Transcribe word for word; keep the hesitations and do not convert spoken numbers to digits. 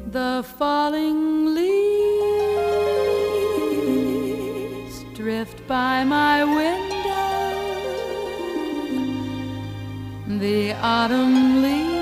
The falling leaves drift by my window. The autumn leaves